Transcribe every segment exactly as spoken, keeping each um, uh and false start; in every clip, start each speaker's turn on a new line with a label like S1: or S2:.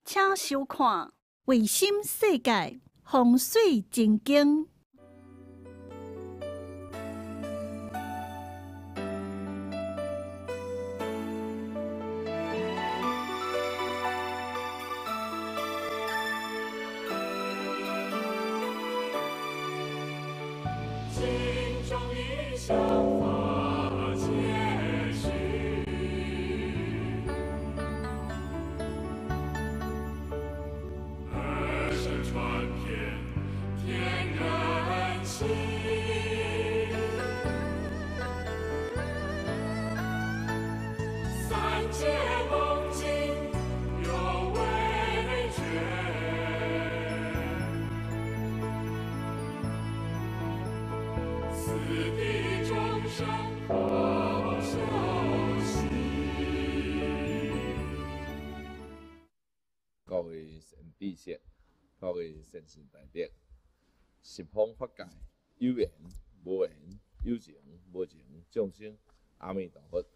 S1: 请收看《卫星世界风水真经》。
S2: 心中一想法皆虚，儿声传遍天人心。三界梦境有为觉，此地众生好修习。
S3: 各位善知识，各位善信大德，十方法界有缘无缘，有情无情，众生阿弥陀佛。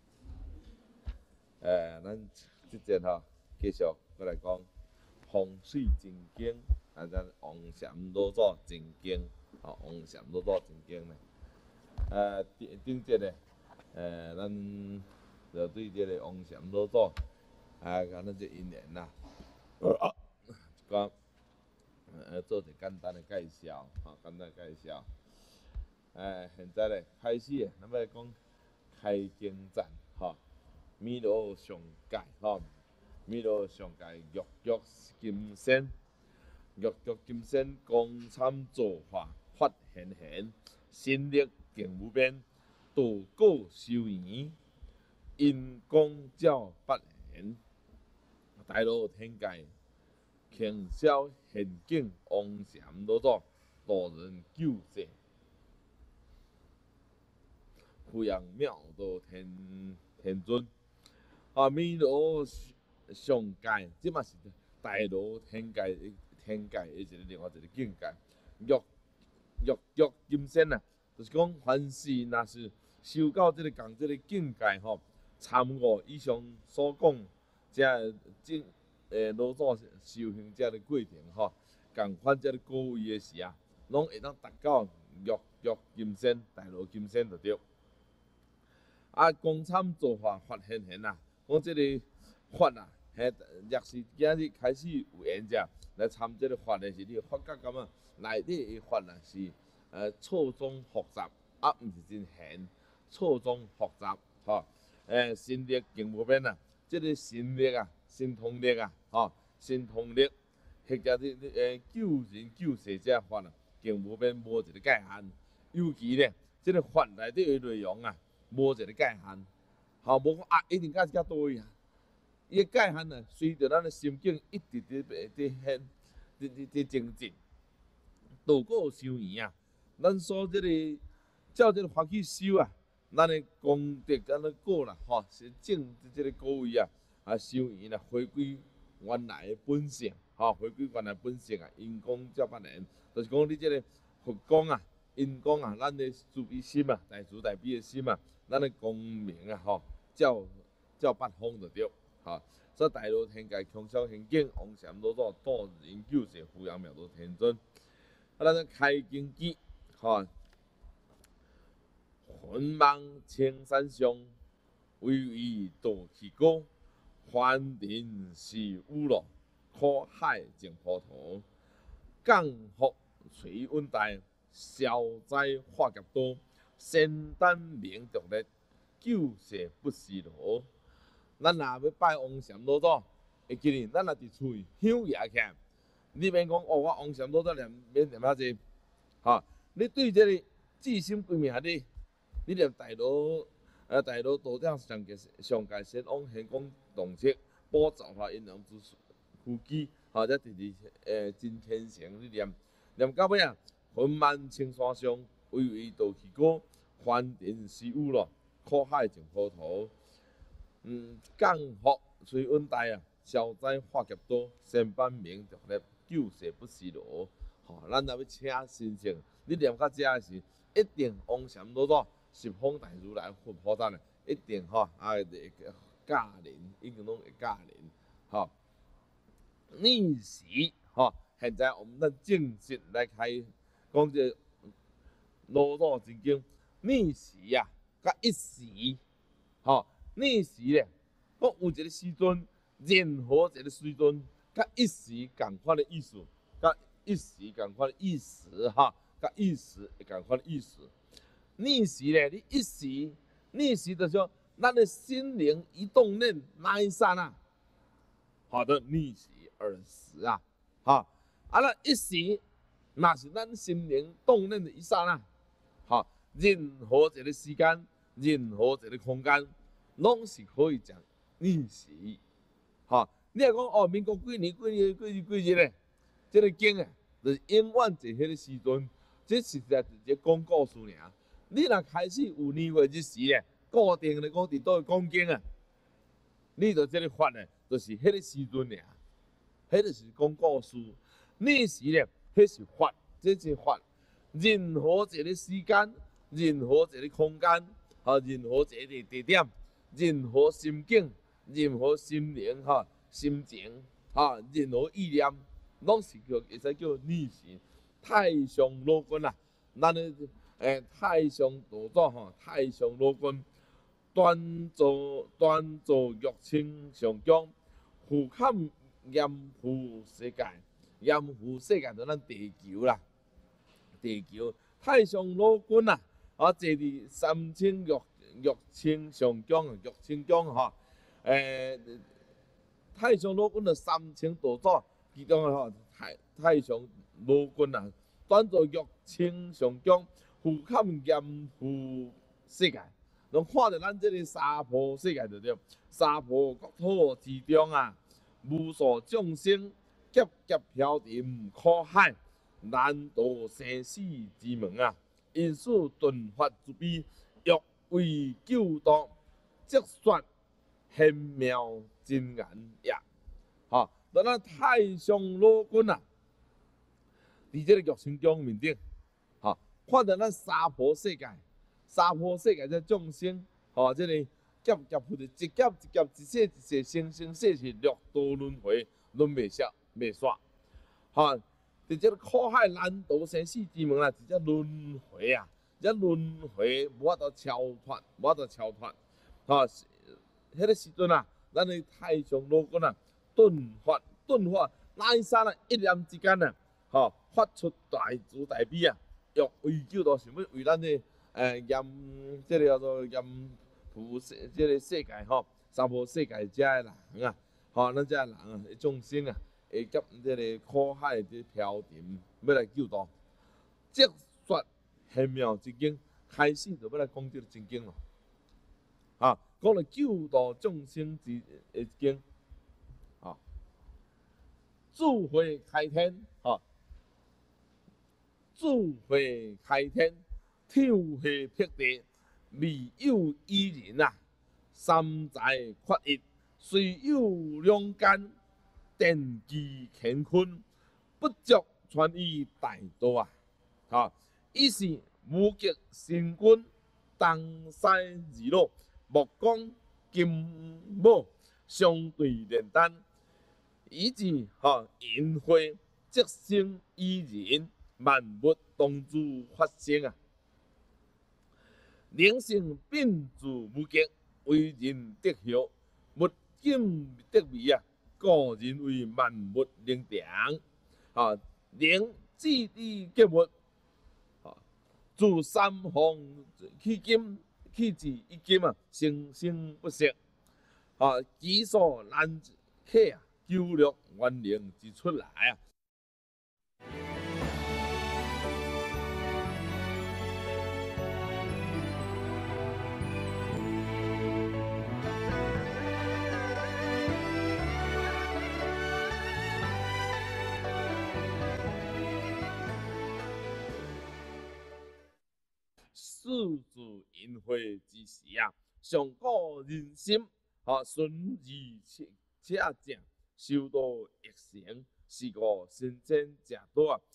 S3: 诶、咱即节吼，继续过来讲风水真经，啊，咱王禅老祖真经，吼，王禅老祖真经咧。诶、顶顶节咧，诶、咱就对这个王禅老祖，啊，甲咱这因缘啦。啊，讲呃做一简单的介绍，吼，简单介绍。诶，现在咧开始诶，咱要讲开经赞，吼，弥勒上界，吼，弥勒上界玉玉金身，玉玉金身光参造化发现现，神力勁無邊，道果修緣，因光照八現。大羅天界，傾銷現境，王禪老祖度人救世，弘揚妙道天天尊。啊，彌勒上界，即嘛是大羅天界天界的一個另外一個境界。玉玉玉金身啊，就是講凡是若是修到即、這個共即個境界吼，參悟以上所講。即正诶，老祖修行遮个过程吼，共款遮个高位诶时啊，拢会当达到玉玉金身、大罗金身就对。啊，光参造化发现现啊，讲即个法啊，嘿，若是今日开始有缘者来参即个法诶时，你发觉感觉内底诶法啊是呃错综复杂，啊，毋是真玄，错综复杂吼。诶，神力勁无邊啊！即个神力啊，神通力啊，吼，神通力，或者你你诶救人救世者法啊，勁无邊无一个界限。尤其咧，即、這个法内底诶内容啊，无一个界限，吼，无讲啊，一定到遮倒位啊。伊诶界限啊，随着咱诶心境一直伫伫伫现，伫伫伫精进，道果修缘啊，咱所即个照即个法去修啊。咱的功德敢若果啦，吼，是正即个高位啊，啊修缘啦，回归原来的本性，吼，回归原来本性啊，因公照八年，就是讲你即个佛光啊，因公啊，咱的慈悲心啊，大慈大悲的心啊，咱的光明啊，吼，照照八方就对，吼。所以大罗天界强销现境，王禅老祖度人救世，弘扬妙道天尊。啊，咱开经记，吼。魂望青山上，巍巍大气高。凡人是污落，苦海净波涛。降福垂稳带，消灾化劫多。仙丹明独立，救世不思劳。咱若要拜王禅老祖，会记哩，咱若伫厝香压起来，你免讲哦，我王禅老祖念免念遐济，吼，你对这个至心归命你。你念大罗，呃，大罗道长上界上界神往显光洞悉，保造化阴阳之夫基，或者第二诶真天成，你念念到尾啊，魂万青山上，巍巍大气高，凡人是有咯，苦海净波涛。嗯，降福随稳带啊，消灾化劫多，仙班明独立，救世不思劳。吼，咱若要请神圣，你念到遮时，一定王禅老祖。十方大如来佛菩萨咧，一定吼啊会驾临，已经拢会驾临，吼。 逆时，吼、哦，现在我们咱正式来开讲这《罗马真经》逆时啊，甲一时，吼、哦，逆时咧，讲有一个时阵，任何一个时阵，甲一时共款的意思，甲一时共款的意思，哈，甲一时共款的意思。逆时咧，你一时，逆时就是说，咱的心灵一动念那一刹那，好的逆时而时啊，哈，啊那一时，那是咱心灵动念的一刹那，哈，任何一个时间，任何一个空间，拢是可以讲逆时，哈。你若讲哦，民国几年、几年、几日、几日咧，这个经啊，就是永远在迄个时阵，这实在是一个讲故事尔。你若开始有年月日时咧，固定咧讲伫倒讲经啊，你着这个法咧，就是迄个时阵尔，迄就是讲故事。逆时咧，迄是法，这是法。任何一个时间，任何一个空间，啊，任何一个地点，任何心境，任何心灵，哈。心情，哈，任何意念，拢是叫会使叫逆时。太上老君啊，咱的诶太上道祖吼，太上老君端坐端坐玉清上宫，俯瞰严护世界，严护世界就咱地球啦，地球太上老君啊，啊坐伫三清玉玉清上宫啊，玉清宫吼，诶。太上老君的三清道祖，其中吼太太上老君啊，端坐玉清上宫，俯瞰严护世界，拢看着咱这个沙婆世界就对，沙婆国土之中啊，无数众生劫劫飘沉苦海，难渡生死之门啊，因此顿发慈悲，欲为救度，即说玄妙真言也，吼，咱咱太上老君啊，伫这个玉清宫面顶，吼，看到咱娑婆世界，娑婆世界这众生，吼，这个劫劫不是一劫一劫，一世一世，生生世世，六道轮回，轮未消未煞，吼，伫这个苦海难渡生死之门啊，直接轮回啊，这轮回无法度超脱，无法度超脱，吼。迄个时阵啊，咱的太上老君啊，顿发顿发，那一刹那一念之间啊，吼、哦、发出大慈大悲啊，欲为救度，想要为咱的诶严，即个叫做严普世，即个世界吼，娑婆世界遮的人啊，吼、哦，咱遮的人啊，众生啊，会甲即个苦海即飘沉，要来救度。即说玄妙之经，开始就要来讲这个真经咯，啊。讲了救度众生之诶经，啊，智慧开天，啊，智慧开天，天下辟地，未有伊人啊，三才缺一，虽有良间，奠基乾坤，不足传于大道啊！啊，伊是无极神君，东西二路。木工金木相对连单，以至哈淫秽即生依人，万物同自发生啊！灵性变自无极，为人得效，物尽得微啊！个人为万物灵长啊！灵智力结物啊，自三方起金。气质一金啊，生生不息啊，己所难克啊，九六元灵之出来啊。世自淫秽之时啊，上古人心啊，顺意且且正，修道易成，是个先真正道啊。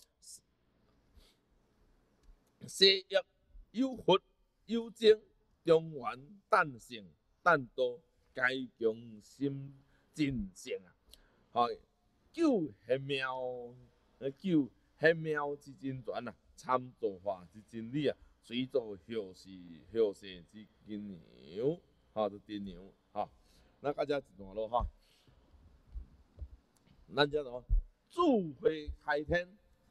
S3: 西域有佛有精，中原诞性诞道，该强心真性啊！啊， 九玄妙，呃九玄妙之真传啊，参造化之真理啊，随做后世后世之金牛，哈，就金牛，哈。咱到遮一段落哈，咱遮怎智慧开天。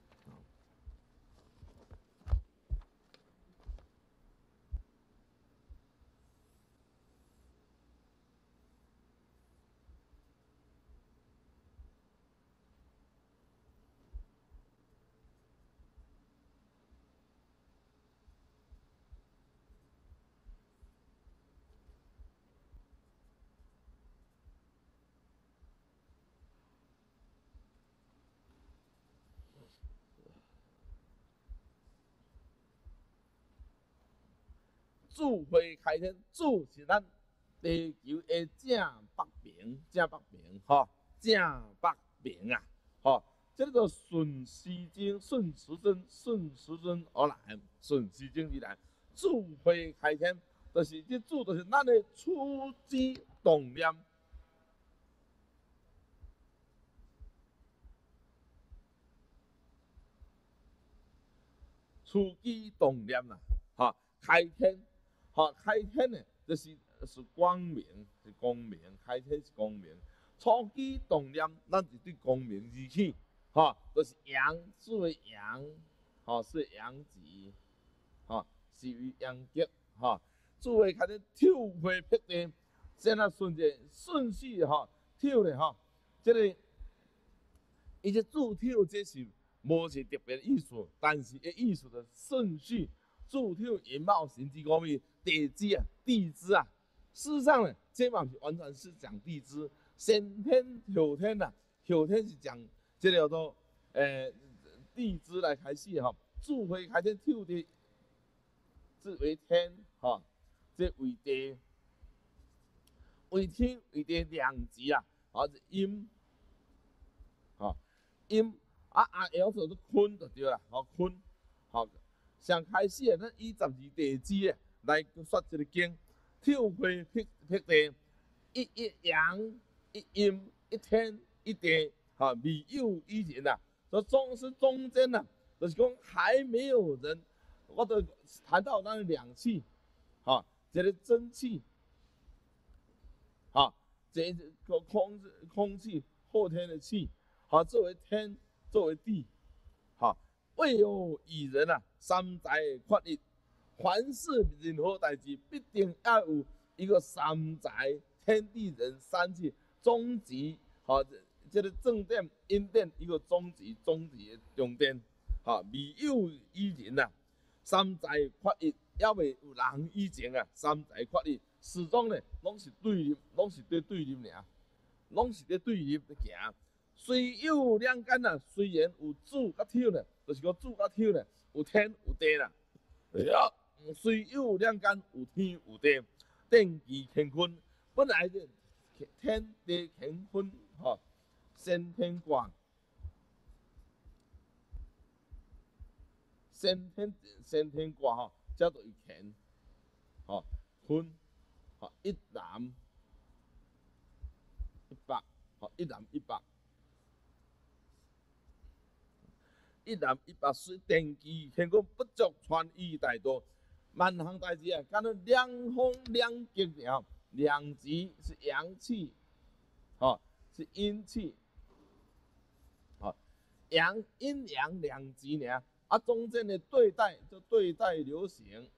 S3: 智慧开天，智是咱地球的正北面，正北面，吼，正北面啊，吼，这个顺时针，顺时针，顺时针而来，顺时针而来，智慧开天，就是这智，就是咱的初之动念。初之动念啦，哈，开天。好，开天呢，就是是光明，是光明，开天是光明。初起动念，咱就对光明而起，哈，就是阳，是为阳，哈，是阳极，哈，是为阳极，哈。智慧开天，跳回辟地，现在顺着顺序哈，跳咧哈，这个伊这自跳这是无是特别的意思，但是个意思的顺序。自跳引冒神之光明，地支啊，地支啊，事实上呢，这嘛是完全是讲地支，先天后天啊，后天是讲这个叫做诶、呃、地支来开始哈，智慧开天跳地，这为天哈，这为地，为天为地两极啊，啊是阴，哈阴啊啊，有时候是坤就对啦，好坤，好。上开始啊，咱以十二地支啊来说这个经，跳回辟辟地，一一阳一阴一天一地，哈，未有以前呐，所以中是中间呐，就是讲还没有人，我都谈到那两气，哈，这个真气，哈，这个空空气后天的气，好，作为天，作为地，哈。未有以人啊，三才缺一。凡是任何代志，必定要有一个三才，天地人三气，终极，哈，这个正电、阴电一个终极，终极的中电，哈，未有以人啊，三才缺一，也未有人以前啊，三才缺一，始终呢，拢是对立，拢是对对立尔，拢是咧对立咧行。虽有两间啊，虽然有主甲跳呢。就是讲主甲跳咧，有天有地啦。呀，虽有两间，有天有地，定期乾坤。本来就天地乾坤，吼，先天卦，先天先天卦吼，叫做乾，吼坤，吼一南一北，吼一南一北。一南一北虽定期乾坤不足传意大道，万项代志啊，敢若两风两极了。两极是阳气，哦，是阴气，哦，阳阴阳两极尔，啊，中间的对待就对待流行，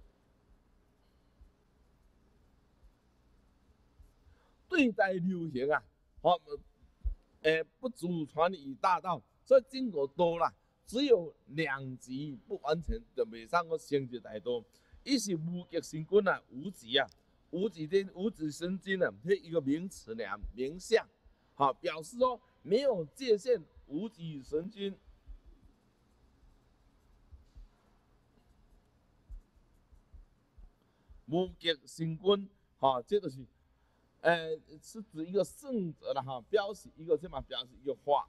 S3: 对待流行啊，哦，诶、呃，不足传以大道，所以经过多啦。只有两极不完全，就袂上个成就大道。伊是无极神君啊，无极啊，无极的无极神君啊，是一个名词呢，名相，好，表示说没有界限，无极神君。无极神君，哈，这就是，呃，是指一个圣者了哈，表示一个什么？表示一个法。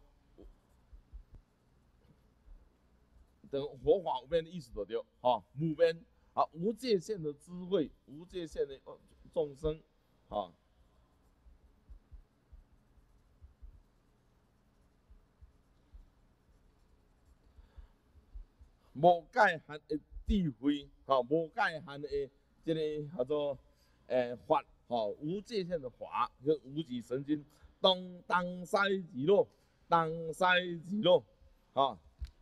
S3: 等佛法无边的意思就对，哈，无边啊，无界限的智慧，无界限的众生，啊， 无界限的智慧，吼，无界限的这个叫做诶法，吼，无界限的法，叫无极神君，东东西而落，东西而落，吼。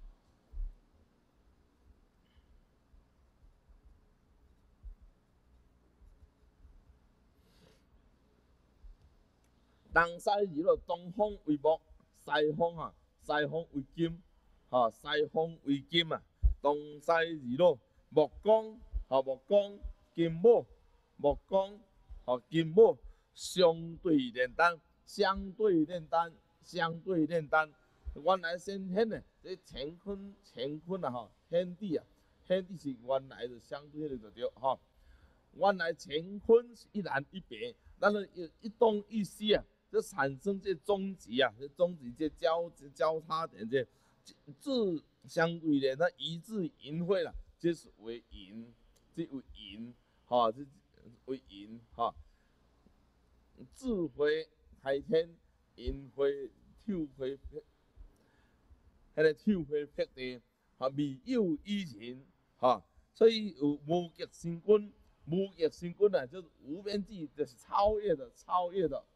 S3: 东西而落，东方为木，西方啊，西方为金，吼，西方为金啊，东西而落，木光，吼，木光，金木，木光，吼，金木，相对炼丹，相对炼丹，相对炼丹。原来先天的这乾坤，乾坤啊，吼，天地啊，天地是原来就相对的就对，吼。原来乾坤是一南一北，咱就一东一西啊。就产生这中极啊，这中极这交交叉点这自相对的，那一致淫秽了，这是为淫，这为淫，哈，这为淫哈。智慧开天，淫秽跳慧，迄个跳慧辟地，哈，未有以人，哈，所以有无极神君，无极神君啊，就是无边际，就是超越的，超越的。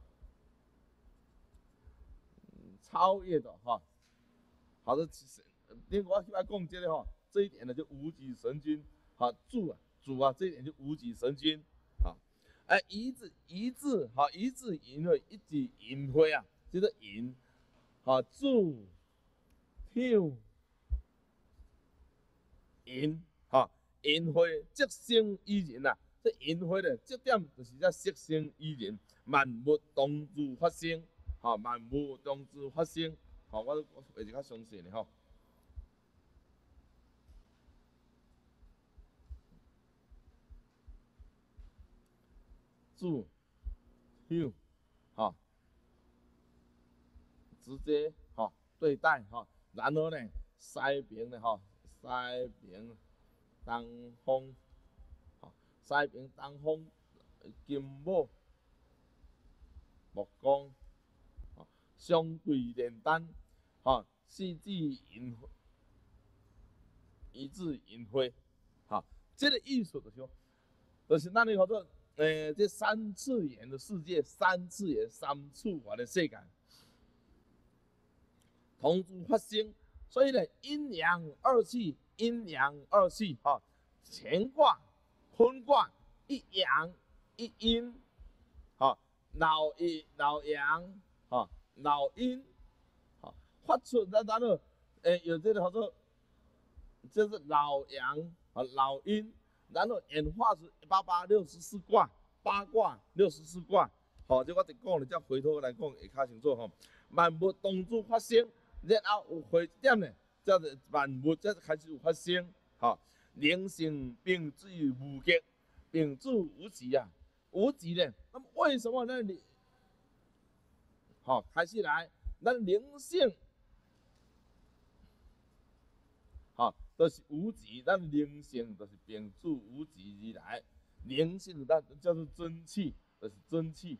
S3: 超越的哈，好的，另外我讲这个哈，这一点呢就无极神君，哈主啊主啊，这一点就无极神君，哈，哎一字一字哈一字淫秽一字淫秽啊，就是淫，哈主跳淫哈淫秽即生于人啊，这淫秽咧这点就是在色生于人，万物同自发生。吼，万物同自发生，吼，我我画一较详细咧吼。主、有，吼，直接吼对待吼，然后呢，西边咧吼，西边东风，吼，西边东风，金木木光。相对炼丹，哈，四字淫，一字淫秽，哈，这个意思就是说，就是咱的叫做，诶、呃，这三次元的世界，三次元、三次元的世界，同时发生，所以呢，阴阳二气，阴阳二气，哈，乾卦、坤卦，一阳一阴，哈，老一老阳，哈。老阴，好发出咱咱了，诶，有这个叫做，就是老阳啊，老阴，然后演化出八八六十四卦，八卦六十四卦，好，这我一讲了，再回头来讲会较清楚吼。万物同时发生，然后有回点呢，叫做万物才开始有发生，好，灵性并至于无极，并至无极啊，无极呢，那么为什么呢？你好，开始来，咱灵性，好，都、就是无极，咱灵性都是并自无极而来，灵性咱叫做真气，就是真气，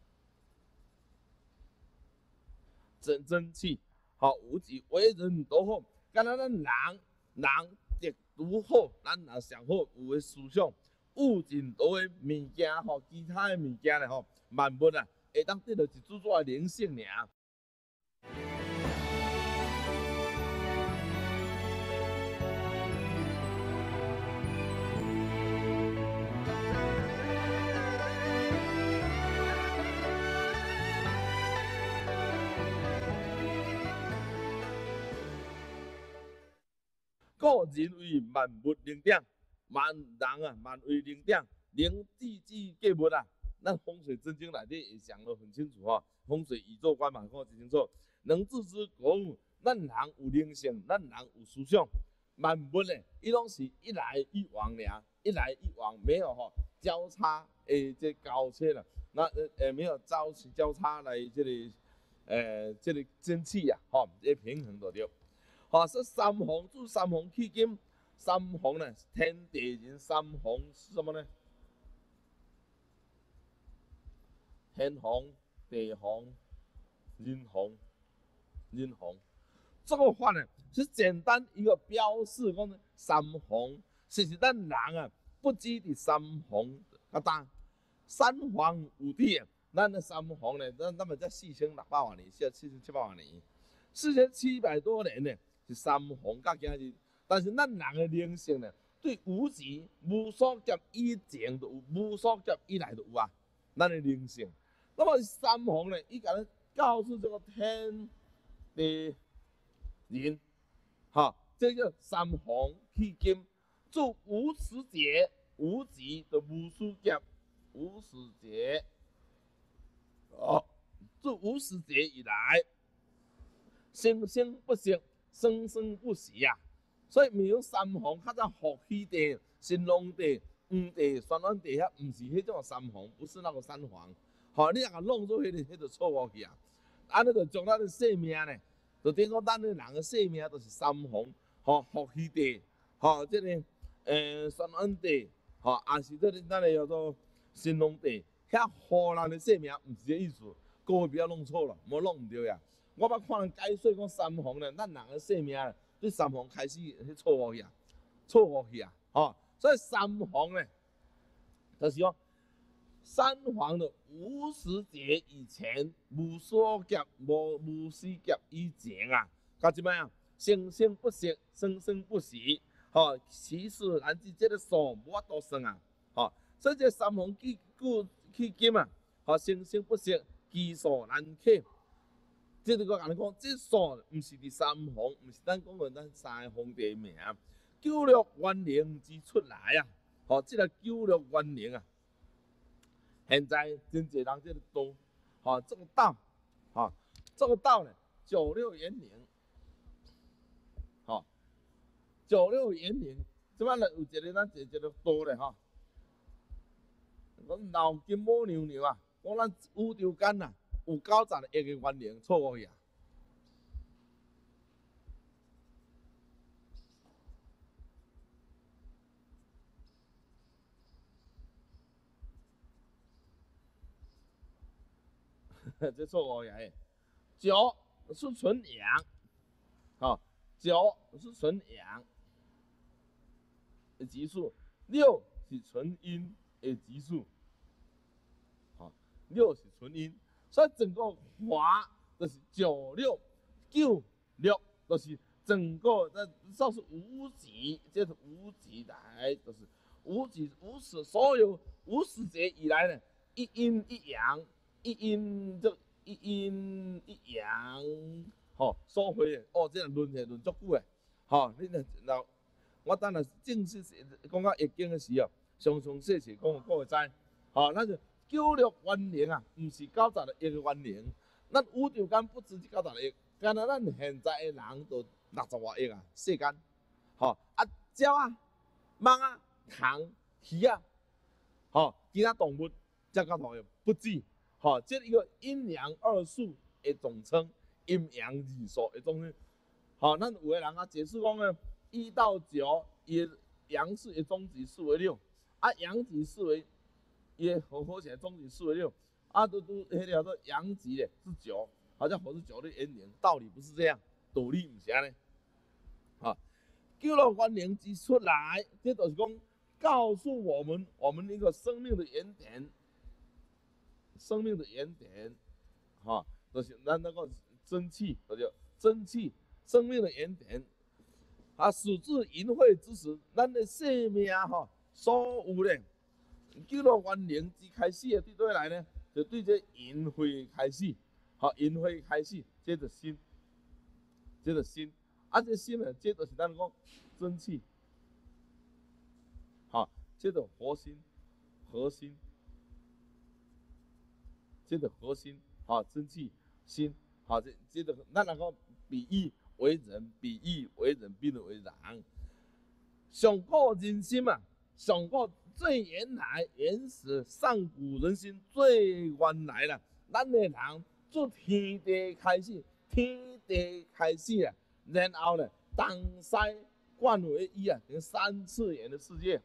S3: 真真气，好，无极为人都好，敢若咱人，人亦拄好，咱人上好有诶思想，物尽多诶物件吼，其他诶物件咧吼，万物啊。会当得到一组组的灵性尔。个人为万物灵点，万人啊，万为灵点，灵智智皆物啊。咱风水真经内底会讲得很清楚吼，风水宇宙观嘛讲得真清楚。能自知国物，咱人有灵性，咱人有思想。万物咧，伊拢是一来一往尔，一来一往，没有吼交叉诶，这交切了，那呃没有交交叉来这里，呃这里真气呀，吼，这平衡就对。好，说三皇主三皇起金，三皇呢，天地人三皇是什么呢？天皇、地皇、人皇、人皇， 这个法呢是简单一个标示，讲三皇，其实咱人啊不止伫三皇较大，三皇有地啊，咱的三皇呢，咱咱们才四千六百万年，现在四千七百万年，四千七百多年呢是三皇到今日，但是咱人的灵性呢，对无极无所劫以前就有，无所劫以来就有啊，咱的灵性。那么三皇呢，伊甲咱告诉这个天地人，哈，这叫三皇去金，自无始劫无极的无始劫，无始劫，哦，自无始劫以来，生生不息，生生不息呀、啊。所以没有三皇，较早伏羲帝、神农帝、黄帝、玄武帝遐，唔是迄种三皇，不是那个三皇。吼、哦，你若甲弄做迄、那个，迄就错误去啊！安尼就将咱的生命呢，就等于讲咱的人的生命都是三皇，吼、哦，伏羲帝，吼、哦，即、这个诶玄武帝，吼、哦，也是这个咱的叫做神农帝，遐唬人的生命，唔是这意思，各位不要弄错了，莫弄唔对呀。我捌看人解说讲三皇呢，咱人的生命对三皇开始迄错误去啊，错误去啊，吼、哦，所以三皇呢，就是讲。三皇的无始劫以前，无所劫无无始劫以前啊，到即摆啊，生生不息，生生不息，吼、哦，其事难知，这个数无法度算啊，吼、哦，所以这三皇去古去今啊，吼、哦，生生不息，奇数难克。即个我甲你讲，这数毋是第三皇，毋是咱讲的咱三个皇帝名，九六元灵之出来啊，吼、哦，即、这个九六元灵啊。现在真侪人这个道，吼、哦，这个道，吼、哦，这个道呢，九六元灵，吼、哦，九六元灵，即摆呢有一个咱一一个道咧，吼，讲老金母娘娘啊，讲咱宇宙间啊有九十亿个元灵，错误去啊。这错误呀！九是纯阳，好，九是纯阳的级数，六是纯阴的级数，好，六是纯阴，所以整个华就是九六九六，就是整个那说是无极，这是无极来，就是无极无始，所有无始劫以来呢，一阴一阳。一阴就一阴一阳，吼、哦，所会的哦，这样轮下轮足久的，吼、哦，你若若我等下正式讲到易经的时候，详详细细讲，各位知，吼、哦，咱就九六元灵啊，毋是九十个亿个元灵，咱宇宙间不止九十亿，干那咱现在的人都六十外亿啊，世间，吼、哦，啊，鸟啊、猫啊、虫、鱼啊，吼、哦，其他动物，这个同样不止。好、哦，这一个阴阳二数的总称，阴阳二数的总称。好、哦，咱有个人啊解释讲呢，一到九，伊阳数的终极数为六，啊阳极数为伊合合起来终极数为六，啊都都迄叫做阳极的是九，好像合是九的元灵，道理不是这样，道理唔是安尼。啊，九六元灵之出来，这就是讲告诉我们，我们一个生命的原点。生命的原点，哈、哦，就是咱那个真气，就是真气，生命的原点。啊，始至淫秽之时，咱的生命哈、哦，所有的九六元灵之开始的对对来呢，就对这淫秽开始，好、哦，淫秽开始，接着心，接着心，啊，这心呢，接着是咱讲真气，好、哦，接着活心，核心。这个核心，好、真气心，好、这这个咱能够比喻为人，比喻为人，比喻为人。上古人心嘛，上古最原来、原始、上古人心最原来啦。咱的人自天地开始，天地开始啊，然后呢，东西贯为一啊，等于三次元的世界。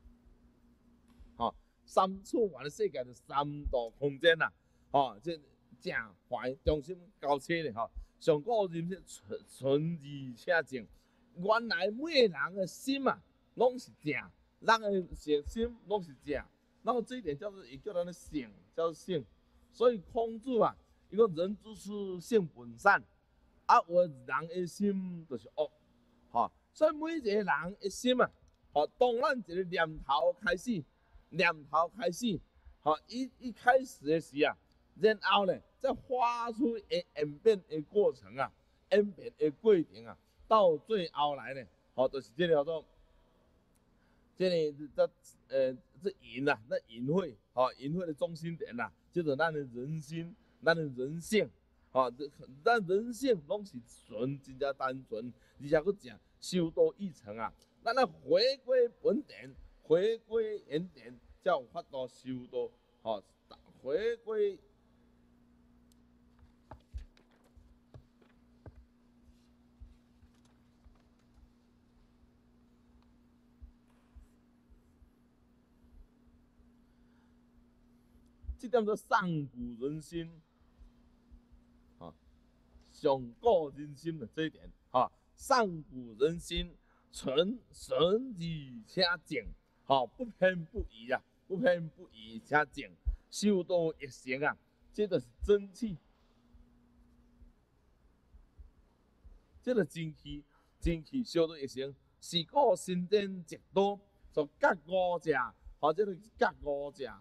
S3: 三次元的世界就三度空间啦，吼、哦，这正怀中心交切咧吼。上古人是纯纯而且正，原来每个人的心啊，拢是正，人的心心拢是正。然后这一点叫做也叫咱的性，叫做性。所以孔子啊，伊讲人之初性本善，啊，有人的心就是恶，吼。所以每一个人的心啊，吼，当咱一个念头开始，念头开始，吼，一一开始的时啊，然后咧，再发出诶演变的过程啊，演变的过程啊，到最后来咧，吼，就是这个叫做，这个这呃这淫啊，那淫秽，吼，淫秽的中心点啦、啊，就是咱的人心，咱的人性，吼，咱人性拢是纯，真正单纯，而且佫正修道义成啊，咱啊回归本点，回归原点，才有法度修道，吼，回归。这点做上古人心，啊，上古人心的这一点，哈，上古人心纯纯而且正，哈，不偏不倚啊，不偏不倚且正，修道一成啊，这就是真气，这个真气，真气修道一成，是故新增极多，所隔五者，或者是隔五者。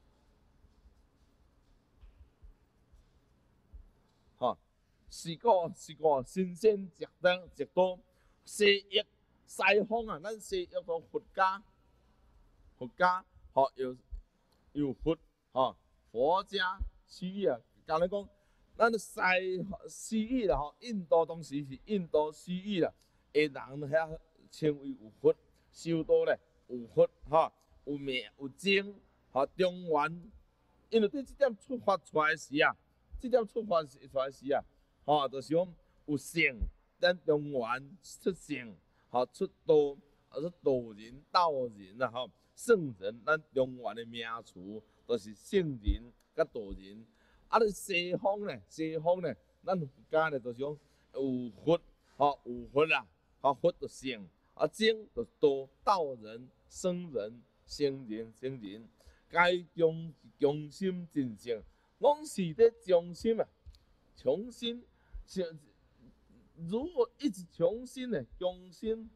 S3: 吼，是个是个新鲜极多极多，西域西方啊，咱西域个佛家，佛家吼有有佛吼，佛家西域啊，讲咧讲，咱西西域啦吼，印度当时是印度西域啦，的人遐称为有佛，修道咧有佛吼，有命有精吼，中原，因为对这点出发出来时啊。这点出发出来时啊，吼，就是讲有圣，咱中原出圣，吼出道，啊出道人、道人啊，吼圣人，咱中原的名词都是圣人甲道人。啊，你西方咧，西方咧，咱佛家咧，就是讲有佛，吼有佛啦，吼佛就圣，啊精就道，道人、圣人、圣人、圣人，该中中心真正。拢是在重新啊，重新，如果一直重新的重新，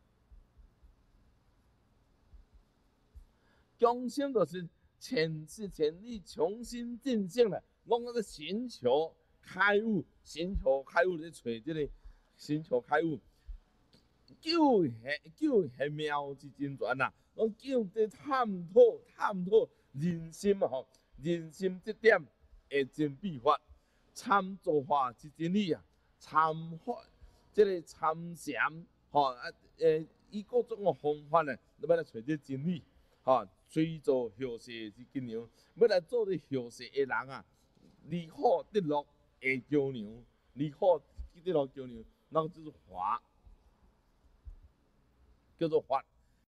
S3: 重新就是潜是潜力重新进行了，拢在寻求开悟，寻求开悟在找这个，寻求开悟，救现救现妙之真传呐，拢救在探讨探讨人心啊吼，人心这点。会真秘法，参造化之真理啊，参法，即个参禅，吼啊，诶，以各种个方法呢，要来找这真理，吼，随做后世之金牛，要来做这后世的人啊，离好得乐的桥梁，离好得乐桥梁，那个就是法，叫做法。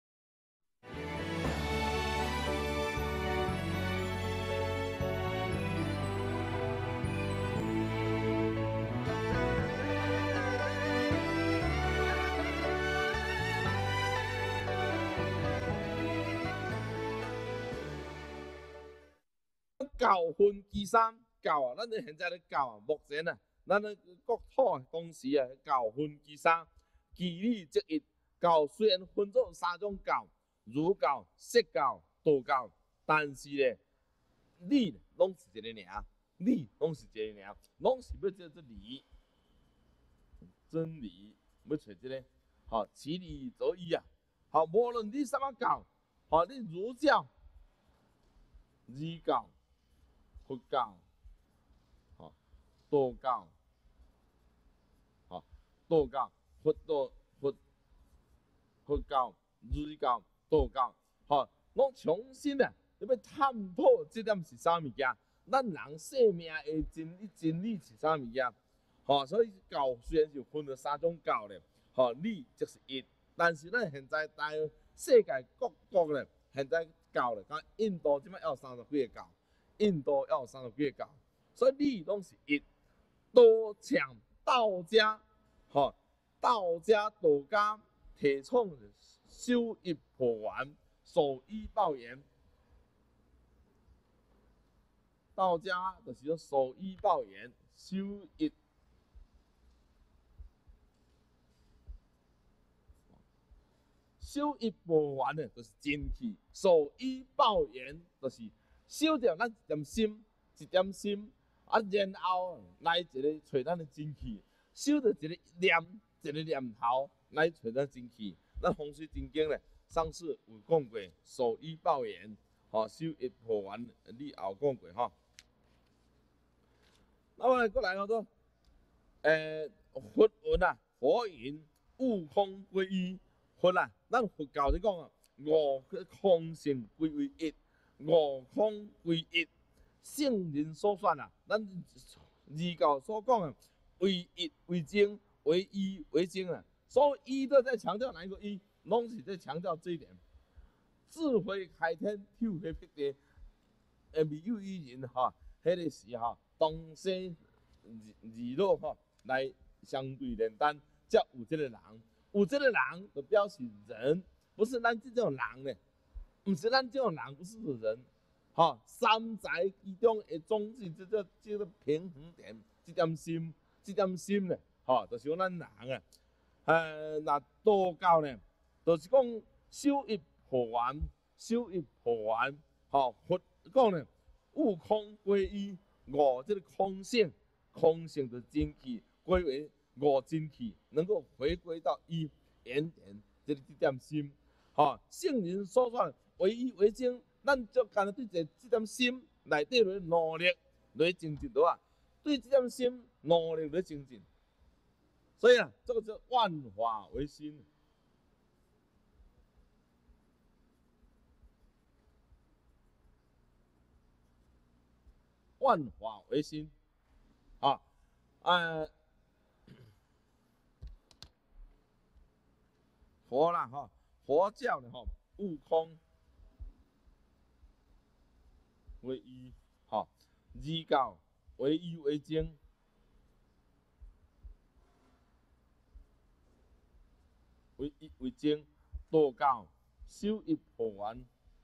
S3: 教分其三，教啊，咱哋现在咧教啊，目前啊，咱咧国土当时啊，教分其三，其理即一。教虽然分做三种教，儒教、释教、道教，但是咧，理拢是一个尔，理拢是一个尔，拢是要做这理，真理要找这个，吼，其理则一啊，好，无论你什么教，吼，你儒教、儒教。佛教，吼，道教，吼，道教，佛道，佛，佛教，儒教，道教，吼，我重新啊，要探讨这点是啥物件？咱人生命的真理，真理是啥物件？吼，所以教虽然就分了三种教咧，吼，理就是一，但是咱现在大世界各国咧，现在教咧，讲印度即摆要三十几个教。印度要有三十几个教， 所以你拢是一，多强道家，吼，道家道家提倡修一破完，守一报严。道家就是讲守一报严，修一。守一无完的，就是真气；守一报严，就是守着咱一点心，一点心，啊，然后来一个找咱的真气，守着一个念，一个念头来找咱真气。咱风水真经咧，上次有讲过，守一报严，吼，守一破完，你后讲过吼。那么过来好多，诶，佛云啊，火云，悟空归一。佛啊，咱佛教咧讲啊，五个空性归为一，五空归一，圣人所选啊，咱儒教所讲啊，为一为精，为一为精啊。所以一都在强调哪一个一？拢是在强调这一点。智慧开天，透慧辟地，诶，未有一人哈，迄个时哈，东西二老哈来相对连单，才有这个人。有这个人，就表示人，不是咱这种人呢，不是咱这种人，不是人，哈、哦，三才其中的总是这个这个平衡点，这点心，这点心呢，哈、哦，就是讲咱人啊，呃，那道教呢，就是讲修一破完，修一破完，哈、哦，佛讲呢，悟空归一，五这个空性，空性的真气归为。五真气能够回归到一原点，这个这点心，哈、哦，圣人所说为一为精，咱就干了对这这点心内底来努力来精进的啊，对这点心努力来精进，所以啊，这个叫万法为心，万法为心，啊，呃。佛啦哈，佛教呢哈，悟空为一，哈，儒教为一为精，为一为精，道教修一破完，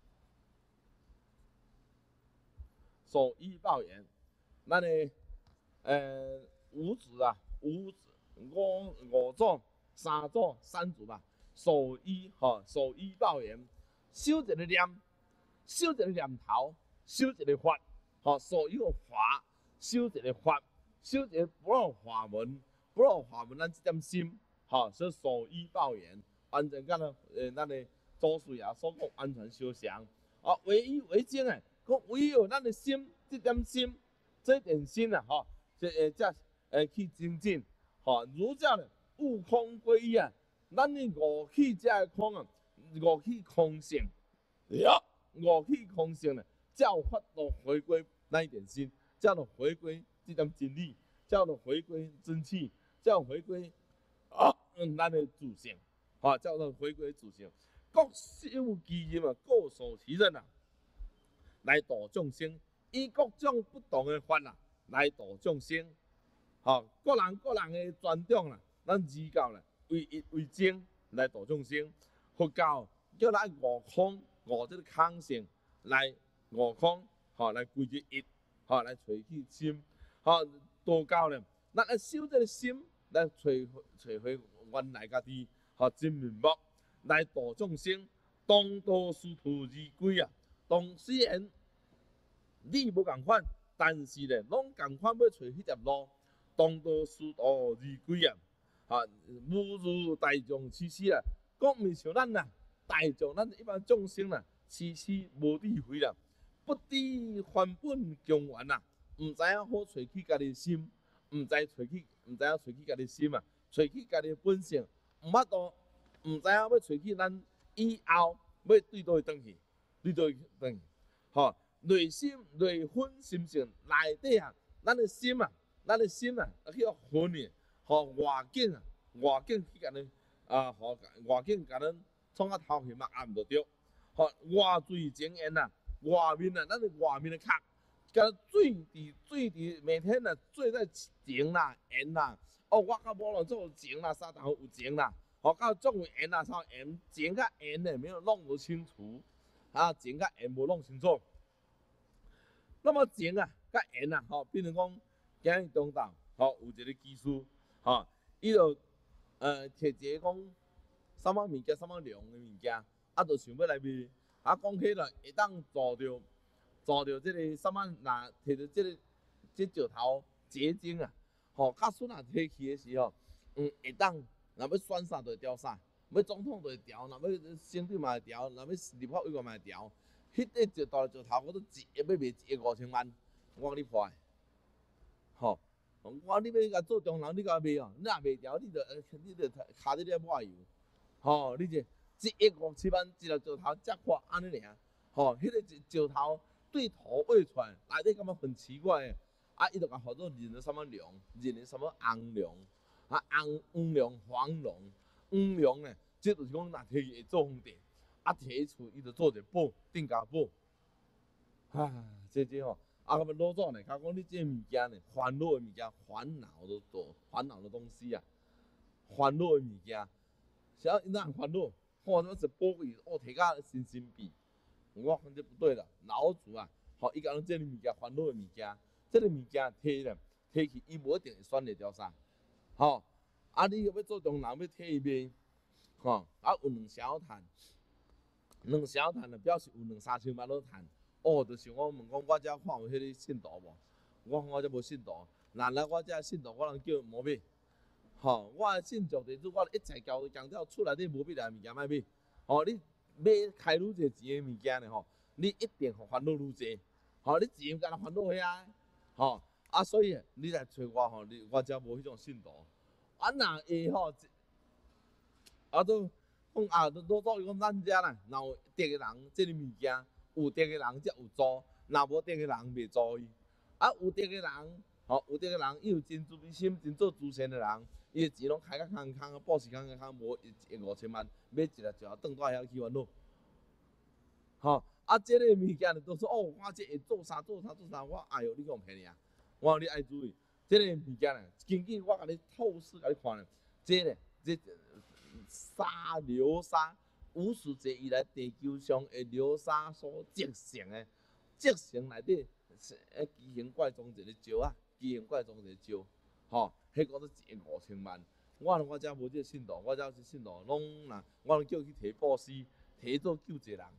S3: 守一报严。咱的呃五子啊，五子五五祖、三祖、三祖吧。守一哈，守一报严，修一个念，修一个念头，修一个法，哈，守一个法，修一个法，修一个不让法门，不让法门，咱这点心，哈，所以守一报严，完全干了，呃，咱的祖师爷所讲安全修祥，啊，唯一为精诶，讲唯有咱的心，这点心，这点心啊，哈，这呃，这呃去精进，哈，儒教的悟空归一啊。咱的五气才会空啊，五气空性，呀，五气空性呢，才有法度回归咱一点心，才能回归这点真理，才能回归真气，才能回归啊，咱的自性，啊，才能回归自性。各修其人啊，各守其任啊，来度众生，以各种不同的法啊，来度众生。好、啊，各人各人的专长啦，咱儒教啦。为一为精来度众生，佛教叫咱悟空，悟这个空性来悟空，吼、哦、来归结一，吼、哦、来找去心，吼、哦、道教呢，咱来修这个心，来找找回原来家己，吼、哦、真面目，来度众生，当道殊途而归啊。当虽然你无共款，但是咧，拢共款要找迄条路，当道殊途而归啊。啊，侮辱大众痴痴啊！讲毋像咱啦，大众咱一般众生啦，痴痴无智慧啦，不知原本强源啦，毋知影好找起家己心，毋知找起，毋知影找起家己心啊，找起家己本性，毋捌度，毋知影要找起咱以后要对倒去转去，对倒去转去，吼，内心内分心性内底啊，咱的心啊，咱的心啊，啊去要分呢。互外境啊，外境去甲咱啊，互外境甲咱创啊头去嘛暗就对。互外水前沿啊，外面啊，咱的外面的壳，甲水伫水伫每天呢醉在情啦、缘啦，哦，我甲某人做有情啦，三头有情啦，吼、哦，到总有缘啦，啥缘情甲缘呢没有弄不清楚，啊，情甲缘无弄清楚。那么情啊，甲缘啊，吼、哦，比如讲今日中昼，吼、哦，有一个技术，吼、哦，伊就呃摕一个讲什么物件，什么量的物件，啊，就想要来卖，啊，讲起来会当做着。做着即个什么，若摕着即个即石头结晶啊，吼，较笋啊摕去的时候，嗯，会当，若要选啥就会调啥，要总统就会调，若要省长嘛会调，若要立法委员嘛会调。迄个石大石头，我都一个要卖一个五千万，我甲你破的，吼，我你要甲做中人，你甲我卖哦，你若卖调，你着你着卡伫咧抹油，吼，你这一个五千万一粒石头才破安尼尔，吼，迄个石头。对头喂出来，内底感觉很奇怪的，啊，伊就甲好多认了什么龙，认了什么红龙，啊红黄龙、黄龙、黄龙呢，即就是讲，若摕去做皇帝，啊摕去厝，伊就做一个宝，定家宝。啊，这这吼，啊，咁老早呢，甲讲你这物件呢，烦恼的物件，烦恼的多，烦恼的东西啊，烦恼的物件，啥因哪烦恼？看什么是宝贵，哦，摕甲神神秘。我讲这不对了，老祖啊，吼，伊讲这个物件烦恼的物件，这个物件摕咧，摕去伊无一定会选得掉啥，吼，啊，你要做中人要摕伊卖，吼，啊有两小赚，两小赚就表示有两三千万好赚，哦，就是我问讲我遮看有迄个信徒无？我讲我遮无信徒，若来我遮信徒，我人叫无买，吼，我信众弟子，我一切交强调厝内底无必要物件莫买，吼你。买开愈侪钱的物件呢吼，你一定烦恼愈侪，吼，你钱干那烦恼遐，吼，啊，所以你来找我吼，你我遮无迄种信徒，啊若会吼，啊都讲啊，老早讲咱遮啦，若有得个人，即个物件有得个人才有做，若无得个人袂做伊，啊有得个人，吼，有得个人，伊有真自卑心，真做慈善的人。伊个钱拢开甲空空，报时空空无一五千万，买一粒石头转到遐去烦恼。吼，啊，即个物件都说哦，我这会做啥做啥做啥，我哎哟，你讲骗你啊！我讲你爱注意，即个物件呢，根据我甲你透视甲你看咧，即个即沙流沙，有数者以来地球上的流沙所结成的，结成内底是诶奇形怪状一个石啊，奇形怪状一个石，吼。迄个都一个五千万，我我遮无这个信徒，我遮是信徒，拢若我拢叫去摕布施，摕做救一个人。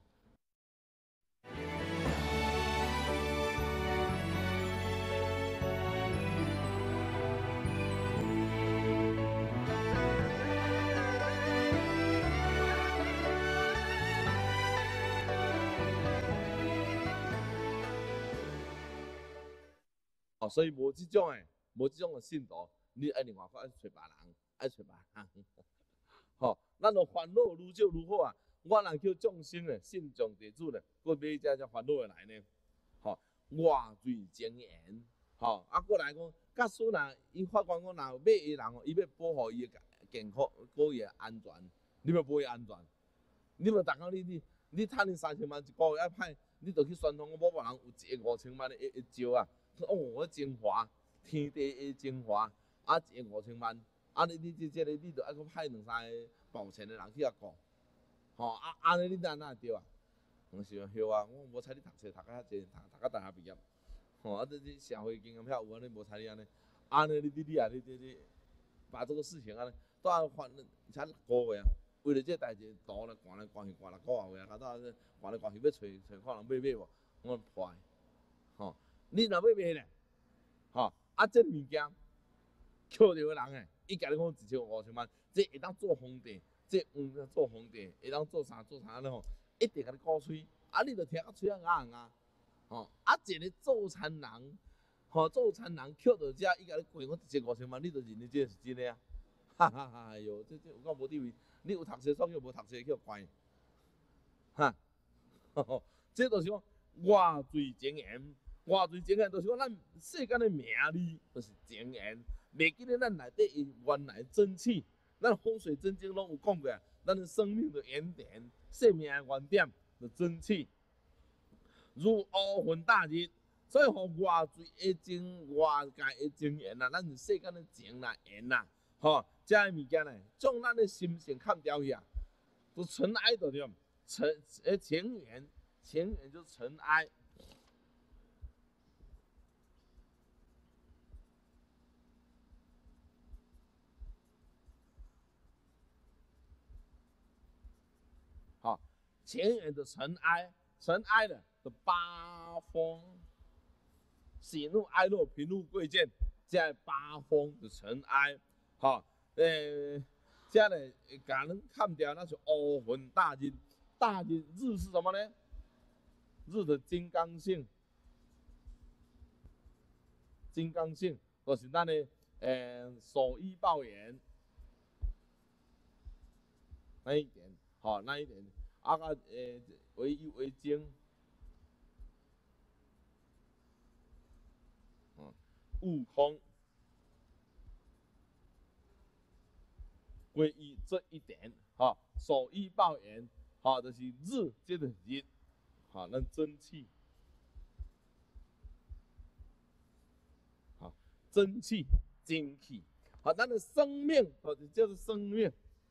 S3: 哦，所以无即种诶，无即种诶信徒。你爱另外发爱找别人，爱找别人，吼，咱著烦恼愈少愈好啊！我人叫众生咧，信众弟子咧，过买遮遮烦恼会来呢，吼，外罪前缘，吼，啊，过来讲，假使若伊法官讲，若有买的人吼，伊要保护伊的健康，保伊的安全，你要保伊安全，你无逐工你你你趁你三千万一个月爱歹，你著去宣传讲某某人有一个五千万的一一招啊，哦，我精华，天地的精华。啊，一个五千万，啊你你即即个你著爱搁派两三个保全的人去遐顾，吼啊安尼你哪哪会对啊？我是讲对啊，我无采你读册读较济，读读到大学毕业，吼啊这这社会经验遐有安尼无采你安尼，安尼你你你啊你你你把这个事情安尼，都要还才六个月啊，为了这代志，赌来寒来寒去寒六个月啊，搞到寒来寒去要找找看人买买无，我破的，吼，你若要买咧，吼啊这物件。捡到的人诶，伊家己讲一千五千万，这会当做皇帝，这嗯做皇帝，会当做啥做啥安尼吼，一定甲你鼓吹，啊你著听啊嘴啊硬硬，吼，啊一个做残人，吼做残人捡到遮，伊甲你过我一千五千万，你著认为这是真诶啊？哈哈哈！哎哟，这这有够无地位，你有读册爽叫无读册叫怪，哈，吼吼，这著是讲外罪前缘，外罪前缘著是讲咱世间诶名利，著是前缘。袂记得咱内底原来真气，咱风水真经拢有讲过啊。咱的生命的原点，生命的原点的真气，如乌云大日， 所以，互外水会种，外界会种缘啦，咱是世间的种啦、缘啦，吼，遮个物件呢，将咱的心性砍掉去啊，就尘埃就对，尘诶情缘，情缘就是尘埃。好，情缘的尘埃，尘埃呢的八风。喜怒哀乐贫富贵贱，这八风的尘埃，哈，呃，这呢，甲人看掉那是五魂大日，大日日是什么呢？日的金刚性，金刚性，就是咱的呃守一报言那一点，好那一点，啊个呃为一为精。悟空归依这一点，哈，守一报言，哈，就是日接着日，哈，咱真气，好，真气、精气，好，咱的生命，就是叫做生命。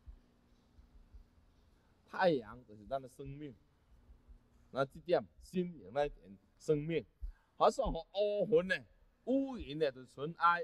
S3: 太阳就是咱的生命，那这点心灵那一点生命，好，说和乌魂呢？乌云呢，就尘埃；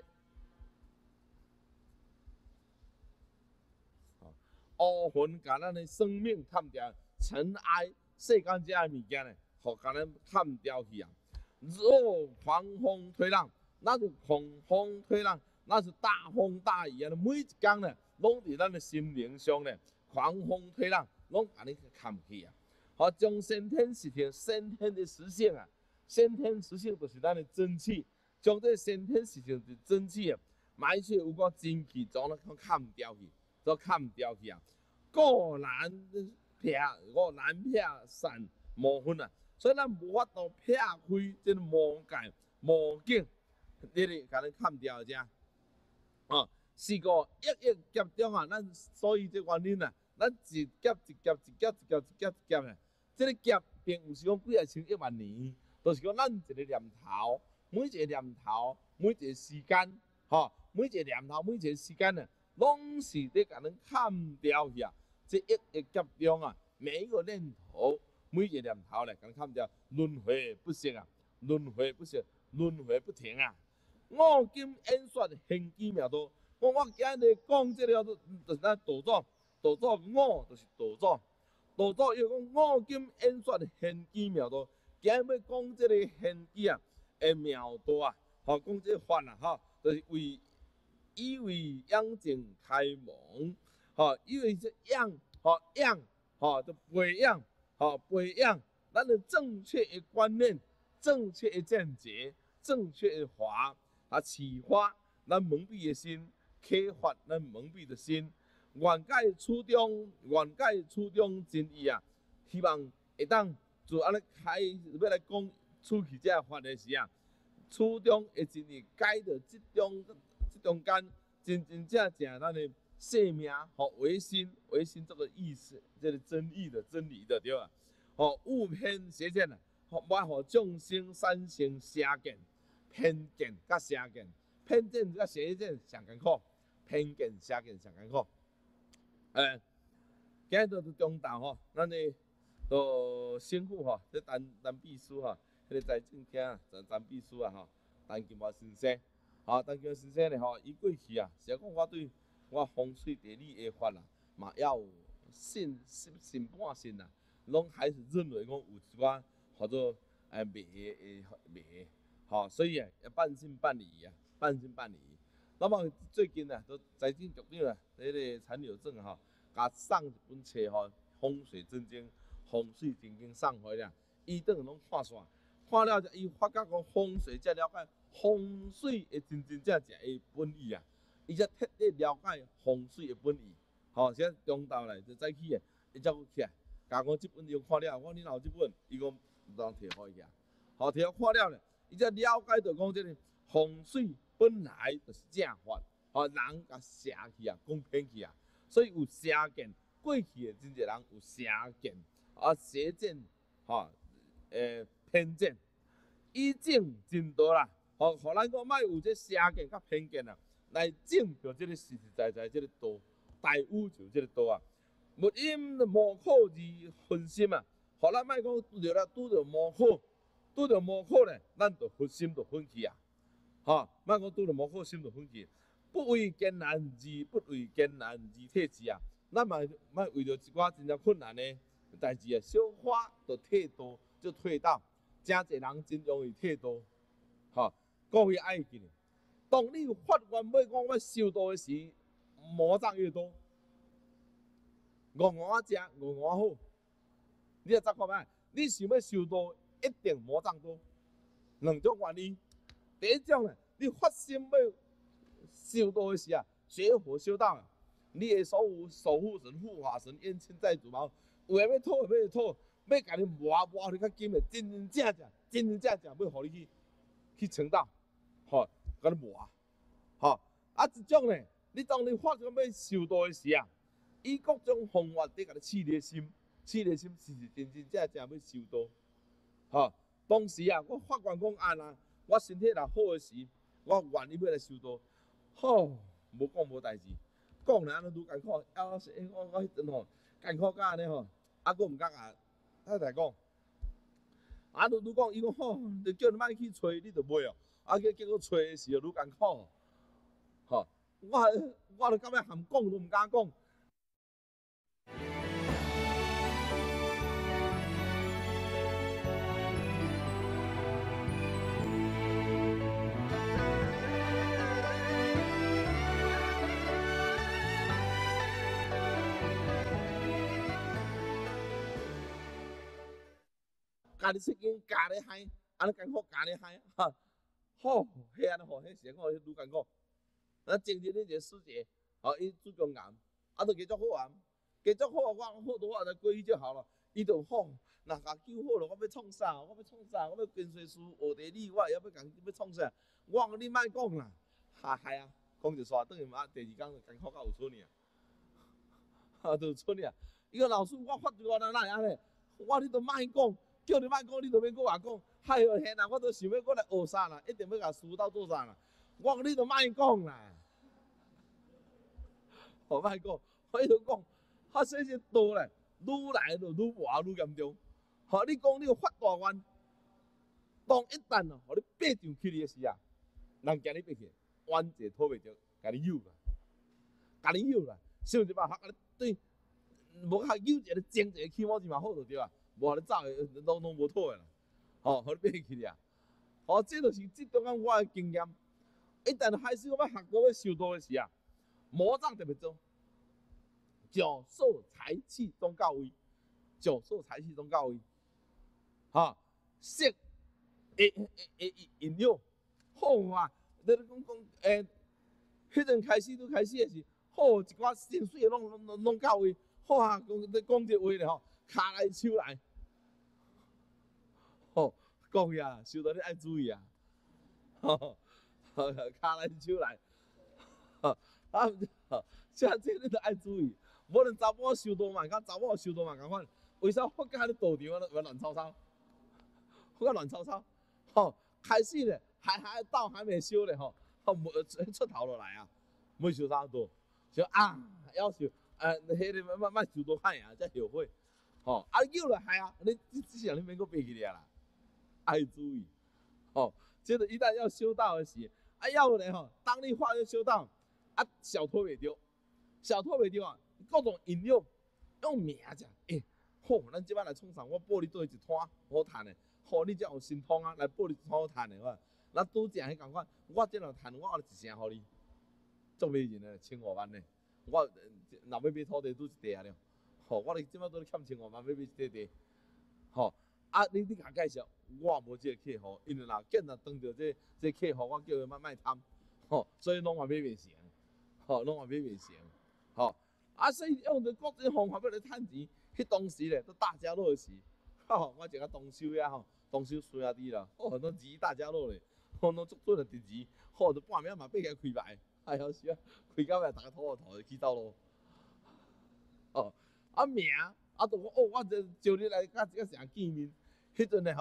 S3: 乌云甲咱的生命砍掉，尘埃世间这物件呢，互甲咱砍掉去啊！若狂风吹浪，那就狂风吹浪，那是大风大雨啊！每一天呢，拢伫咱的心灵上呢，狂风吹浪，拢甲你砍去啊！好，将先天实性、先天的实性啊，先天实性就是咱的真气。将这先天实性的真气啊，埋去有个真气，将它砍掉去，都砍掉去啊！个难撇，个难撇散魔分啊！所以咱无法度撇开这个魔界魔境，你哋甲咱砍掉者，哦，是个一一劫中啊！咱所以这原因啊，咱一劫一劫一劫一劫一劫一劫呢，这个劫并唔是讲几啊千亿万年，就是讲咱一个念头。每一个念头，每一个时间，吼，每一个念头，每一个时间呢，拢是伫甲咱砍掉去啊！这一一劫中啊，每一个念头，每一个念头咧，甲咱砍掉，轮回不息啊，轮回不息，轮回不停啊！五金演说玄机妙道，我我今日讲这个就是咱道祖，道祖五就是道祖，道祖要讲五金演说玄机妙道，今日要讲这个玄机啊！诶妙道啊，吼，讲这法啊，吼，就是为以为养正开蒙，吼，以为这养，吼养，吼就培养，吼培养咱的正确的观念、正确的见解、正确的话啊，启发咱蒙蔽的心，启发咱蒙蔽的心，愿解初中，愿解初中真意啊，希望会当就安尼开要来讲。出去这法的时啊，初中会真正解到这中这中间真真正正咱的生命和唯心唯心这个意思，这个真义的真理的对吧？哦，误偏邪见啊，莫互众生产生邪见、偏见甲邪见，偏见甲邪见上艰苦，偏见邪见上艰苦。诶，今日到中道吼，咱的都辛苦吼，这陈陈秘书吼。迄个财政厅陈陈秘书啊，吼，陈金华先生，吼，陈金华先生咧，吼，伊过去啊，是讲我对我风水地理的法啦，嘛要信信信半信啦，拢还是认为讲有一寡或者诶迷诶迷，吼，所以啊，要半信半疑啊，半信半疑。那么最近啊，都财政局长啊，迄个陈友正吼，甲送一本册吼，风水真经，风水真经送回来，伊等拢看煞。看了，伊发觉讲风水才了解风水的真真正正的本意啊！伊才彻底了解风水的本意。吼，现在中昼来就早起的，伊才佫起来，甲我这本又看了，我你若有这本，伊讲唔当摕互伊啊。吼，摕互看了咧，伊才了解到讲这个风水本来就是正法，吼，人甲邪去啊，讲偏去啊，所以有邪见。过去的真侪人有邪见，啊邪见，吼，诶。偏见， 以正正道啦，吼，互咱讲莫有这邪见甲偏见啊，来证着这个实实在在这个道，大宇宙这个道啊。勿因无苦而分心啊，互咱莫讲拄着啦，拄着无苦，拄着无苦咧，咱就分心就分去啊，吼，莫讲拄着无苦心就分去。不为艰难而不为艰难而退志啊，咱嘛莫为着一寡真正困难的代志啊，小可就退道就退道，真侪人真容易退道，吼，各位爱记，当你有发愿要讲要修道的时，魔障越多。五五啊食，五五啊好。你也再看卖，你想要修道，一定魔障多。两种原因，第一种呢，你发心要修道的时啊，学佛修道啊，你的所有守护神、护法神、冤亲债主嘛，有诶要讨，要讨，要甲你磨磨你较紧诶，真真正正、真真正正要互你去去成道，吼，甲你磨，吼。啊，一种呢，你当你发心要修道的时啊。以各种方法伫甲你刺你心，刺你心是是真真正正要修道，吼。当时啊，我发愿讲安啊，我身体若好诶时，我愿意要来修道，吼，无讲无代志，讲咧安尼愈艰苦，要是我我迄阵吼艰苦甲安尼吼，啊，佫毋敢甲太太讲，啊，愈愈讲伊讲吼，就叫你莫去找，你就袂哦，啊，结结果找诶时候愈艰苦，吼，我我著感觉含讲都毋敢讲。家己出经，家咧害，安尼艰苦，家咧害，哈，好，迄安尼吼，迄时我愈艰苦。咱前日恁一个师姐，吼，伊子宫癌，啊，都继续好啊，继续好啊，我好多我来过去就好了。伊就好，若甲救好了，我要创啥？我要创啥？我要跟随师学地理，我也要甲要创啥？我讲你莫讲啦，哈害啊，讲一煞，等于嘛第二天就艰苦到有剩尔，啊，就有剩尔。伊个老师，我发觉我哪会安尼？我你都莫讲。叫你莫讲，你都免搁我讲。嗨哟，嘿啦，我都想要过来学啥啦，一定要甲师傅斗做啥啦。我讲你都莫讲啦，哦莫讲，我就讲，啊，这些道咧，愈来就愈活愈严重。吼，你讲你有发大愿，当一旦哦，互你爬上去的时啊，人惊你爬起，冤者讨袂着，甲你诱啦，甲你诱啦，想一摆，甲你对，无较诱一个，争一个起码就嘛好就对啊。无互你走诶，拢拢无讨诶啦，吼，互你爬起啊！吼，这就是即中间我诶经验。一旦开始我要学过要修道诶时啊，魔障特别多，脚受财气中到位，脚受财气中到位，哈，色会会会引诱，好啊！你讲讲诶，迄阵开始拄开始诶时，好一寡真水诶，拢拢拢到位，好啊！讲讲这话咧吼。骹来手来，吼，讲呀，修道你爱注意啊，吼，骹来手来，啊，即即你都爱注意，无论查某修道嘛，甲查某修道嘛共款，为啥佛教迄道场啊乱糟糟，佛教乱糟糟，吼，开始咧，还还道还没修咧吼，吼，出头落来啊，要修啥道，就啊，要求，呃，迄个莫莫修道歹啊，才后悔。吼，啊，叫了系啊，你你只想你免搁爬起来啦，爱注意，吼，这个一旦要修道的时，啊，要咧吼，当你发要修道，啊，小拖袂着，小拖袂着啊，各种引诱，用名者，诶、欸，好，咱即摆来创啥？我报你做一摊好趁的，好，你才有神通啊，来报你一摊好趁的，我，咱拄正迄共款，我即落趁，我一成互你，做咩人呢？千五万呢？我若要买土地拄一地啊了。吼，我哋即摆都咧欠千五万，要买一块地，吼，啊，你你甲介绍，我无即个客户，因为若见若当着这这客户，我叫伊莫莫贪，吼，所以拢话买袂成，吼，拢话买袂成，吼，啊，所以用着各种方法要来趁钱，迄当时咧都大家乐时，吼，我一个东修呀吼，东修孙兄弟啦，哦，很多钱大家乐咧，吼，拢足准啊，伫钱，吼，就半暝嘛爬起来开卖，哎呀是啊，开到尾大家吐吐就去走路，哦。啊名啊，就讲哦，我就招你来甲甲啥见面。迄阵咧吼，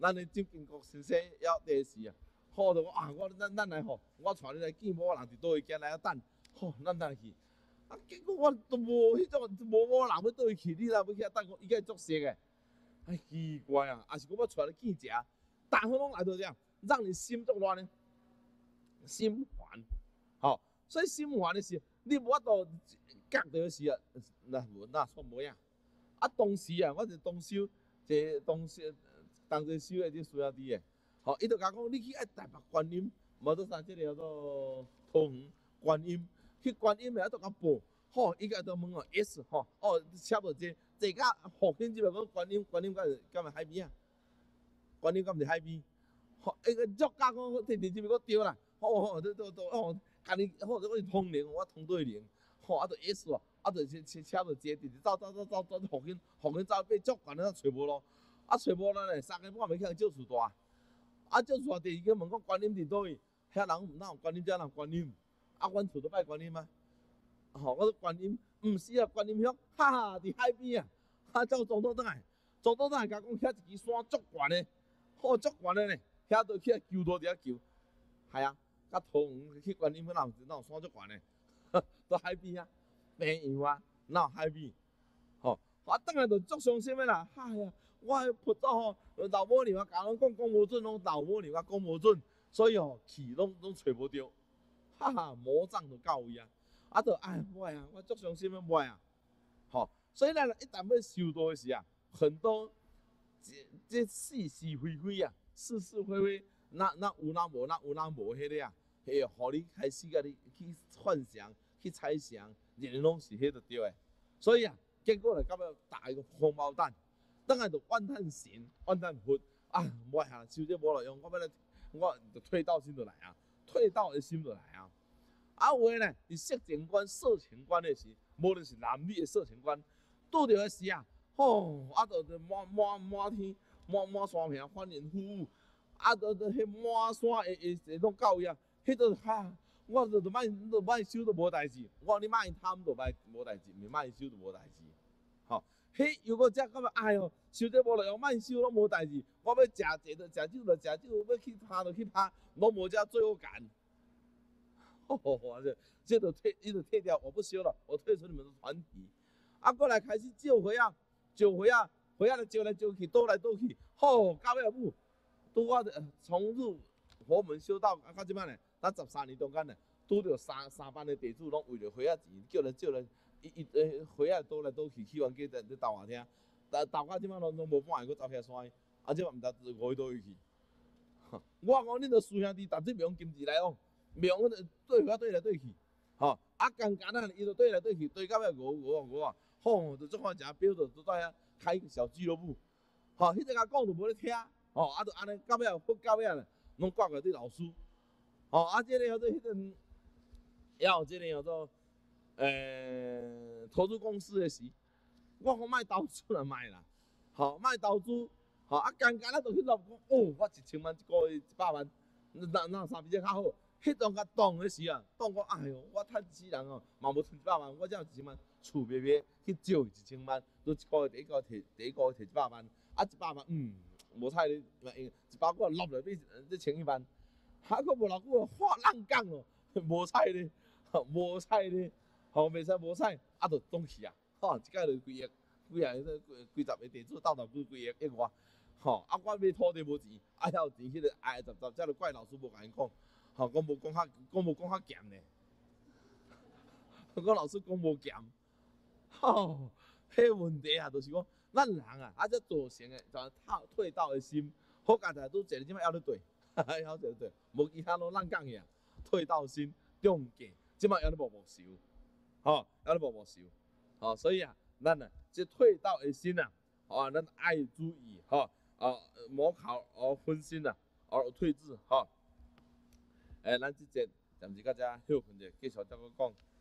S3: 咱的蒋经国先生要第四啊，好着我啊，我咱咱来吼，我带你来见某人伫倒位间来等，吼，咱来去。啊，结果我都无迄种无某人要倒位去，你若要去遐等我，伊个作死个，哎奇怪啊！啊是讲要带你见食，逐项拢来到这样，让你心作乱呢，心烦，吼、哦，所以心烦的是，你无法度觉到是啊，那无那错无影。啊，当时啊，我就当修，这当时当时修的这需要滴的，吼、哦，伊就甲讲，你去爱台北观音，无做啥，这个叫做桃园观音，去观音的，啊，都甲报，吼，伊个都问哦 S 吼，哦，差不多这这甲福建这边讲观音，观音敢是敢是海边啊？观音敢是海边？吼，伊个作家讲，摕摕这边讲对啦，吼吼，都都都哦，家己吼，我通灵，我通对灵，吼，啊，就 S 哦。啊，就车车车就坐，直直走走走走走，福建福建走八足悬，咱找无咯。啊，找无咯咧，三更半暝去借厝住。啊，借厝第二个问讲观音伫倒位，遐人哪有观音，遮哪有观音？啊，阮厝都拜观音啊。吼，我说观音，毋是啊，观音乡，哈哈，伫海边啊。啊，叫总统倒来，总统倒来甲讲遐一支山足悬的，好足悬的咧，遐都去啊求多伫遐求。系啊，甲桃园去观音，哪有哪有山足悬的？到海边啊。朋友啊，哪有海边？吼、哦，我等下就足伤心的啦！哎呀，我迄佛祖吼，老母娘啊，甲人讲讲无准，拢老母娘啊讲无准，所以吼去拢拢找无着，哈哈，魔障就到位啊！啊，就哎，我啊，我足伤心的我啊！吼、哦，所以咱一旦要修道的时啊，很多这这是是非非啊，是是非非，那那有那无，那有那无迄个啊，会互你开始甲你去幻想、去猜想。人人拢是迄个对诶，所以啊，结果来到尾打一个红毛蛋，等下就怨叹神、怨叹佛啊！我啊，修这无路用，我要来，我就退道心就来啊，退道的心就来啊。啊有诶呢，伫色情观、色情观诶时，无论是男女诶色情观，拄着诶时啊，吼，啊，就就满满满天、满满山坪翻云覆雨，啊，就就迄满山诶诶诶拢到位啊，迄个哈。我就就卖就卖修都无代志，我你卖贪就卖无代志，毋是卖修就无代志。吼、哦，迄如果遮感觉哎哟，修这无路用，卖修拢无代志。我要食茶就食酒就食酒，要去拍就去拍，拢无遮罪恶感。吼、哦，我这这就退，伊就退掉，我不修了，我退出你们的团体。啊，过来开始召回啊，召回啊，回啊来召来召去，倒来倒去，吼，到尾母，拄我从入佛门修道啊，到即摆呢。咱十三年中间呢，拄着三三班的地主拢为着花仔钱，叫人叫人，伊伊诶花仔倒来倒去，去完计在在斗下听，但斗到即摆拢拢无半个，佫走遐山，啊即摆毋知五去倒位去。我讲恁着师兄弟，逐日用金子来往，用对花对来对去，吼，啊刚刚啊，伊就对来对去，对到尾五五五啊，吼，就做看一下表，就就在遐开小俱乐部，吼，迄个甲讲就无咧听，吼，啊就安尼到尾啊，不到尾啊，拢挂个对老师。哦，啊，这个叫做迄阵，要有这个叫做，诶、呃，投资公司的时，我讲卖投资啦，卖啦，吼、哦，卖投资，吼、哦，啊，刚刚啊，就去落讲，哦，我一千万一个月一百万，那那啥比较较好？迄阵甲动的时啊，动讲，哎哟，我趁死人哦，嘛无存一百万，我才有一千万，厝买买去借一千万，都一个月第一个摕第一个月摕一百万，啊，一百万，嗯，无彩咧，一百个落来变这千一万。还佫无偌久发烂讲哦，无彩咧，无彩咧，吼袂使无彩，啊，就冻去啊，吼，一届就几亿，几亿个几十个地主斗斗几几亿亿外，吼，啊，我买土地无钱，啊，遐有钱，迄个挨十十，则就怪老师无甲因讲，吼，讲无讲较，讲无讲较咸咧，讲老师讲无咸，吼，迄问题啊，就是讲咱人啊，啊，这造成诶，就退退道诶心，好佳在拄坐咧即摆还咧对。晓得对，无其他拢咱讲去啊，退道心中价，即摆还咧默默修，吼，还咧默默修，吼，所以啊，咱啊，这退道的心啊，哦，咱爱注意，吼，啊，莫考而分心啊，而退志，吼，诶，咱即节暂时到遮休困者，继续再讲讲。